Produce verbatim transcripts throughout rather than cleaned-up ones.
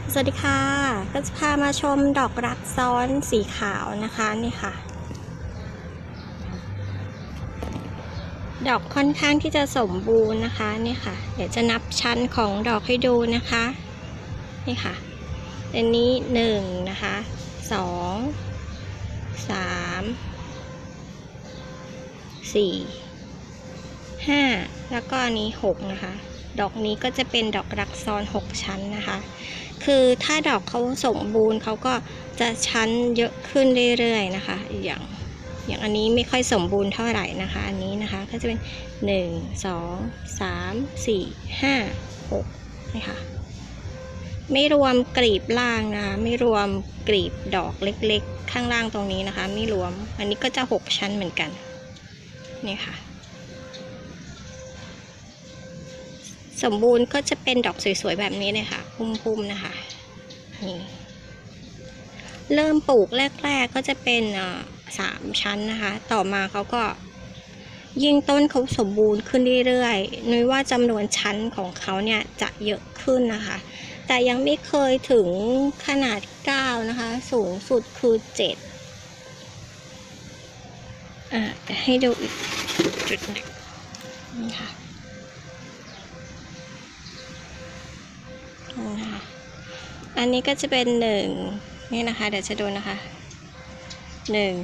สวัสดีค่ะก็จะพามาชมดอกรักซ้อนสีขาวนะคะนี่ค่ะดอกค่อนข้างที่จะสมบูรณ์นะคะนี่ค่ะเดี๋ยวจะนับชั้นของดอกให้ดูนะคะนี่ค่ะอันนี้หนึ่งนะคะสองสามสี่ห้าแล้วก็อันนี้หกนะคะดอกนี้ก็จะเป็นดอกรักซ้อนหกชั้นนะคะคือถ้าดอกเขาสมบูรณ์เขาก็จะชั้นเยอะขึ้นเรื่อยๆนะคะอย่างอย่างอันนี้ไม่ค่อยสมบูรณ์เท่าไหร่นะคะอันนี้นะคะก็จะเป็นหนึ่ง สอง สาม สี่ ห้า หกนะคะไม่รวมกลีบล่างนะคะไม่รวมกลีบดอกเล็กๆข้างล่างตรงนี้นะคะไม่รวมอันนี้ก็จะหกชั้นเหมือนกันนี่ค่ะสมบูรณ์ก็จะเป็นดอกสวยๆแบบนี้เลยค่ะพุ่มๆนะคะนี่เริ่มปลูกแรกๆก็จะเป็นสามชั้นนะคะต่อมาเขาก็ยิ่งต้นเขาสมบูรณ์ขึ้นเรื่อยๆนุ้ยว่าจำนวนชั้นของเขาเนี่ยจะเยอะขึ้นนะคะแต่ยังไม่เคยถึงขนาดเก้านะคะสูงสุดคือเจ็ดอ่ะจะให้ดูอีกจุดหนึ่งนี่ค่ะอันนี้ก็จะเป็นหนึ่งนี่นะคะเดี๋ยวจะดูนะคะหนึ่ง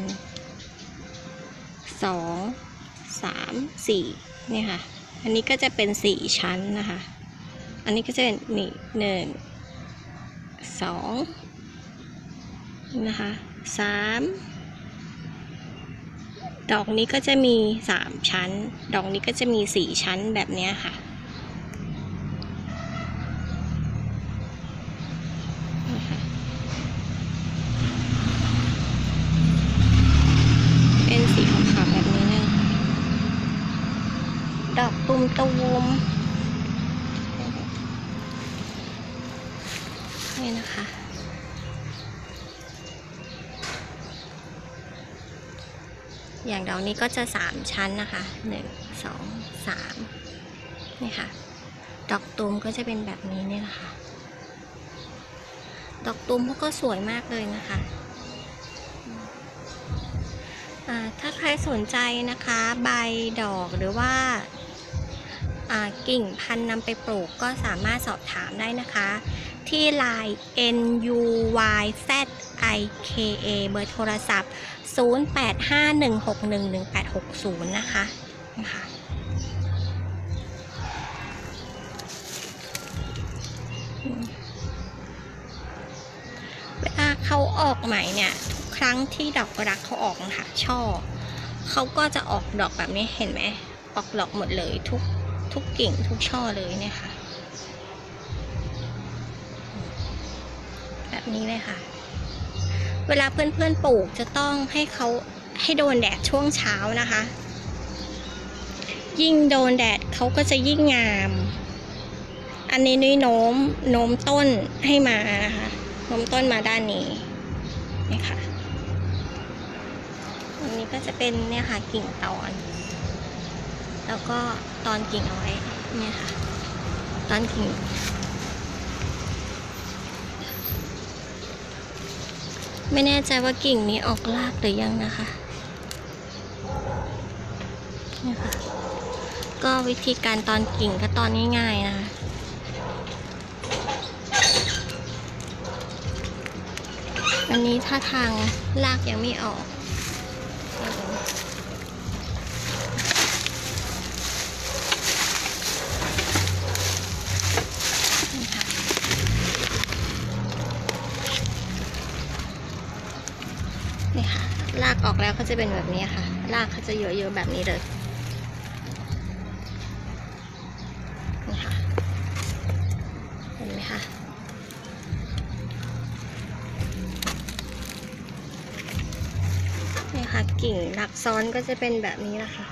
สองสามสี่นี่ค่ะอันนี้ก็จะเป็นสี่ชั้นนะคะอันนี้ก็จะเป็นนี่หนึ่งสองนะคะสามดอกนี้ก็จะมีสามชั้นดอกนี้ก็จะมีสี่ชั้นแบบนี้ค่ะเป็นสีขาวๆแบบนี้นะดอกตุ่มตูมนี่นะคะอย่างดอกนี้ก็จะสามชั้นนะคะหนึ่งสองสามนี่ค่ะดอกตูมก็จะเป็นแบบนี้เนี่ยนะคะดอกตูมก็สวยมากเลยนะคะถ้าใครสนใจนะคะใบดอกหรือว่ากิ่งพันธุ์นำไปปลูกก็สามารถสอบถามได้นะคะที่ไลน์ เอ็น ยู วาย แซด ไอ เค เอ เบอร์โทรศัพท์ศูนย์ แปด ห้า หนึ่ง หก หนึ่ง หนึ่ง แปด หก ศูนย์นะคะนะคะเวลาเขาออกใหม่เนี่ยทุกครั้งที่ดอกรักเขาออกนะคะช่อเขาก็จะออกดอกแบบนี้เห็นไหมออกดอกหมดเลยทุกทุกกิ่งทุกช่อเลยเนี่ยค่ะแบบนี้เลยค่ะเวลาเพื่อนๆปลูกจะต้องให้เขาให้โดนแดดช่วงเช้านะคะยิ่งโดนแดดเขาก็จะยิ่งงามอันนี้นุ้ยโน้มโน้มต้นให้มานะคะโน้มต้นมาด้านนี้นี่ค่ะอันนี้ก็จะเป็นเนี่ยค่ะกิ่งตอนแล้วก็ตอนกิ่งเอาไว้เนี่ยค่ะตอนกิ่งไม่แน่ใจว่ากิ่งนี้ออกรากหรือยังนะคะนี่ค่ะก็วิธีการตอนกิ่งก็ตอนง่ายๆนะคะอันนี้ถ้าทางรากยังไม่ออกนี่ค่ะรากออกแล้วก็จะเป็นแบบนี้ค่ะรากเขาจะเยอะๆแบบนี้เลยนี่ค่ะเห็นไหมคะนี่ค่ะกิ่งรักซ้อนก็จะเป็นแบบนี้นะคะ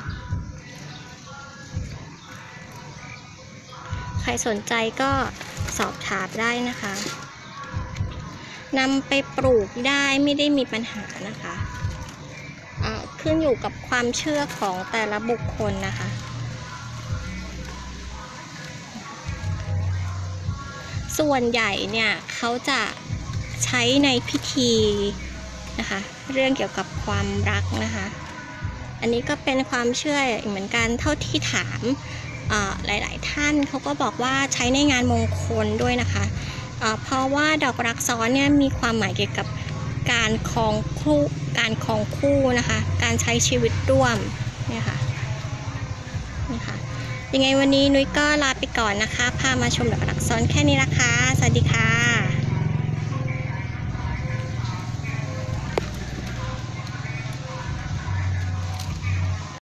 ใครสนใจก็สอบถามได้นะคะนำไปปลูกได้ไม่ได้มีปัญหานะคะขึ้นอยู่กับความเชื่อของแต่ละบุคคลนะคะส่วนใหญ่เนี่ยเขาจะใช้ในพิธีนะคะเรื่องเกี่ยวกับความรักนะคะอันนี้ก็เป็นความเชื่อเหมือนกันเท่าที่ถามหลายๆท่านเขาก็บอกว่าใช้ในงานมงคลด้วยนะคะเพราะว่าดอกรักซ้อนเนี่ยมีความหมายเกี่ยวกับการครองคู่การครองคู่นะคะการใช้ชีวิตร่วมเนี่ยค่ะนี่ค่ะยังไงวันนี้นุ้ยก็ลาไปก่อนนะคะพามาชมดอกรักซ้อนแค่นี้นะคะสวัสดีค่ะ